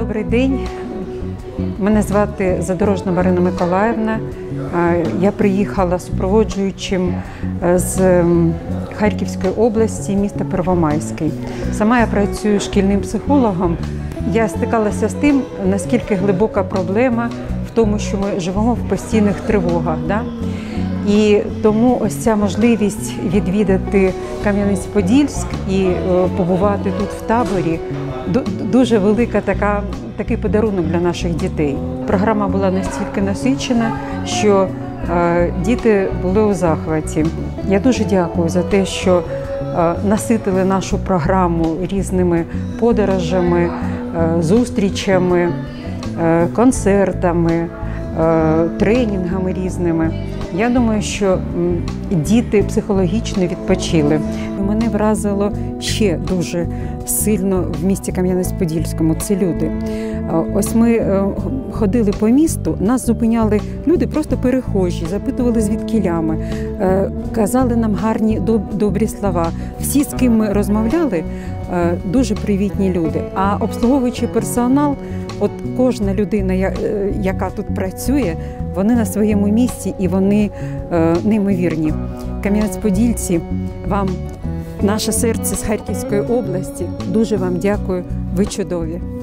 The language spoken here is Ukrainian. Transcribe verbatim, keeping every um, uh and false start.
Добрий день. Мене звати Задорожна Марина Миколаївна. Я приїхала супроводжуючим з Харківської області, міста Первомайський. Сама я працюю шкільним психологом. Я стикалася з тим, наскільки глибока проблема в тому, що ми живемо в постійних тривогах. Да? І тому ось ця можливість відвідати Кам'янець-Подільськ і побувати тут в таборі дуже велика така, такий подарунок для наших дітей. Програма була настільки насичена, що е, діти були у захваті. Я дуже дякую за те, що е, наситили нашу програму різними подорожами, е, зустрічами, е, концертами, е, тренінгами різними. Я думаю, що діти психологічно відпочили. Мене вразило ще дуже сильно в місті Кам'янець-Подільському – це люди. Ось ми ходили по місту, нас зупиняли люди, просто перехожі, запитували звідкіля ми, казали нам гарні, добрі слова. Всі, з ким ми розмовляли, дуже привітні люди. А обслуговуючий персонал, от кожна людина, яка тут працює, вони на своєму місці і вони неймовірні. Кам'янець-Подільці, вам наше серце з Харківської області, дуже вам дякую, ви чудові.